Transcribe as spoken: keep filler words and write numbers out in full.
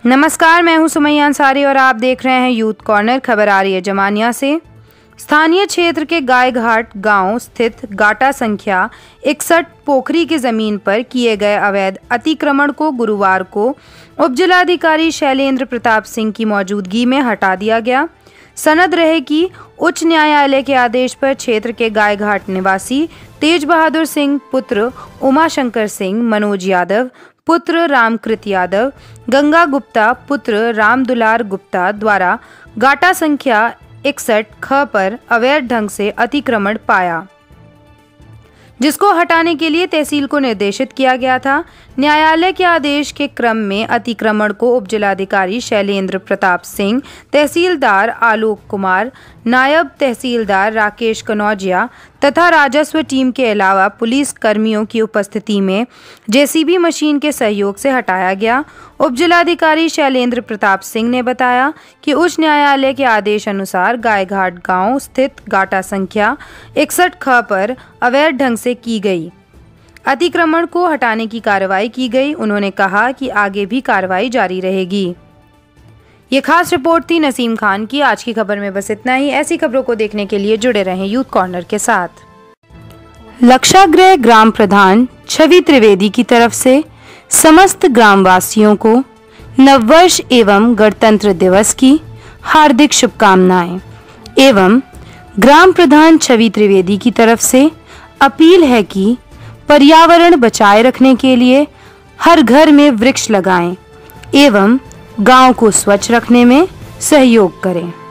नमस्कार, मैं हूं सुमैया अंसारी और आप देख रहे हैं यूथ कॉर्नर। खबर आ रही है जमानिया से। स्थानीय क्षेत्र के गाय घाट गांव स्थित गाटा संख्या इकसठ पोखरी की जमीन पर किए गए अवैध अतिक्रमण को गुरुवार को उपजिलाधिकारी शैलेंद्र प्रताप सिंह की मौजूदगी में हटा दिया गया। सनद रहे कि उच्च न्यायालय के आदेश पर क्षेत्र के गाय घाट निवासी तेज बहादुर सिंह पुत्र उमाशंकर सिंह, मनोज यादव पुत्र रामकृत यादव, गंगा गुप्ता पुत्र रामदुलार गुप्ता द्वारा गाटा संख्या इकसठ ख पर अवैध ढंग से अतिक्रमण पाया, जिसको हटाने के लिए तहसील को निर्देशित किया गया था। न्यायालय के आदेश के क्रम में अतिक्रमण को उपजिलाधिकारी शैलेंद्र प्रताप सिंह, तहसीलदार आलोक कुमार, नायब तहसीलदार राकेश कनौजिया तथा राजस्व टीम के अलावा पुलिस कर्मियों की उपस्थिति में जेसीबी मशीन के सहयोग से हटाया गया। उपजिलाधिकारी शैलेंद्र प्रताप सिंह ने बताया कि उच्च न्यायालय के आदेश अनुसार गायघाट गांव स्थित गाटा संख्या इकसठ ख पर अवैध ढंग से की गई अतिक्रमण को हटाने की कार्रवाई की गई। उन्होंने कहा कि आगे भी कार्रवाई जारी रहेगी। ये खास रिपोर्ट थी नसीम खान की। आज की खबर में बस इतना ही। ऐसी खबरों को देखने के लिए जुड़े रहें यूथ कॉर्नर के साथ। लक्षागृह ग्राम प्रधान छवि त्रिवेदी की तरफ से समस्त ग्रामवासियों को नववर्ष एवं गणतंत्र दिवस की हार्दिक शुभकामनाएं एवं ग्राम प्रधान छवि त्रिवेदी की तरफ से अपील है कि पर्यावरण बचाए रखने के लिए हर घर में वृक्ष लगाएं एवं गांव को स्वच्छ रखने में सहयोग करें।